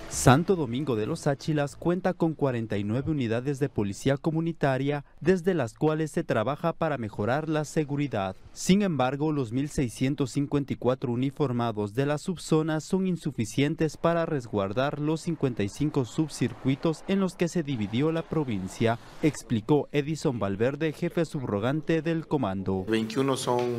Santo Domingo de los Áchilas cuenta con 49 unidades de policía comunitaria, desde las cuales se trabaja para mejorar la seguridad. Sin embargo, los 1.654 uniformados de la subzona son insuficientes para resguardar los 55 subcircuitos en los que se dividió la provincia, explicó Edison Valverde, jefe subrogante del comando. 21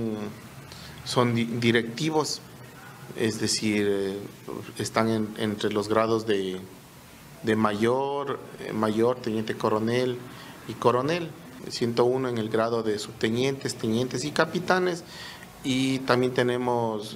son directivos. Es decir, están entre los grados de mayor, teniente coronel y coronel, 101 en el grado de subtenientes, tenientes y capitanes, y también tenemos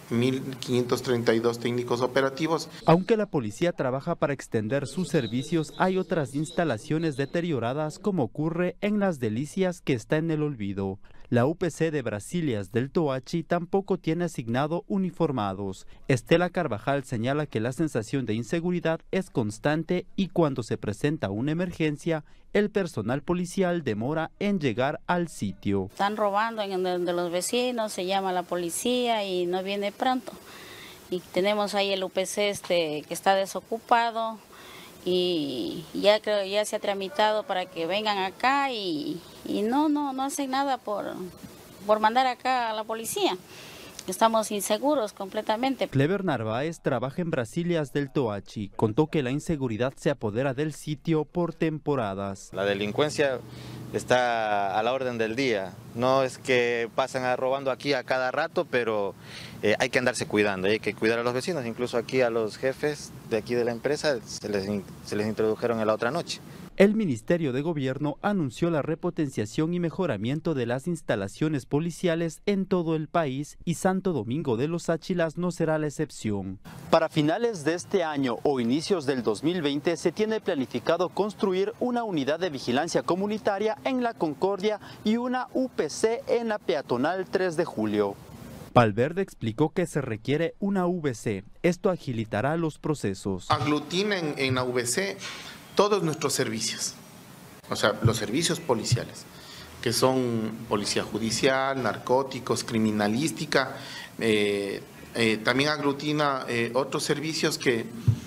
1.532 técnicos operativos. Aunque la policía trabaja para extender sus servicios, hay otras instalaciones deterioradas, como ocurre en Las Delicias, que está en el olvido. La UPC de Brasilias del Toachi tampoco tiene asignado uniformados. Estela Carvajal señala que la sensación de inseguridad es constante y cuando se presenta una emergencia, el personal policial demora en llegar al sitio. Están robando de los vecinos, se llama a la policía y no viene pronto. Y tenemos ahí el UPC que está desocupado y ya se ha tramitado para que vengan acá y no hacen nada por mandar acá a la policía. Estamos inseguros completamente. Clever Narváez trabaja en Brasilias del Toachi. Contó que la inseguridad se apodera del sitio por temporadas. La delincuencia está a la orden del día. No es que pasan robando aquí a cada rato, pero hay que andarse cuidando, hay que cuidar a los vecinos. Incluso aquí a los jefes de aquí de la empresa se les introdujeron en la otra noche. El Ministerio de Gobierno anunció la repotenciación y mejoramiento de las instalaciones policiales en todo el país y Santo Domingo de los Áchilas no será la excepción. Para finales de este año o inicios del 2020 se tiene planificado construir una unidad de vigilancia comunitaria en La Concordia y una UPC en la peatonal 3 de julio. Valverde explicó que se requiere una VC. Esto agilitará los procesos. Aglutina en la VC todos nuestros servicios, o sea, los servicios policiales, que son policía judicial, narcóticos, criminalística, también aglutina otros servicios que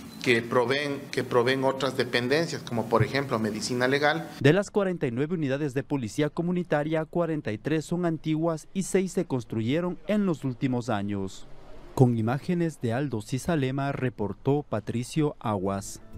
proveen otras dependencias, como por ejemplo medicina legal. De las 49 unidades de policía comunitaria, 43 son antiguas y 6 se construyeron en los últimos años. Con imágenes de Aldo Cisalema, reportó Patricio Aguas.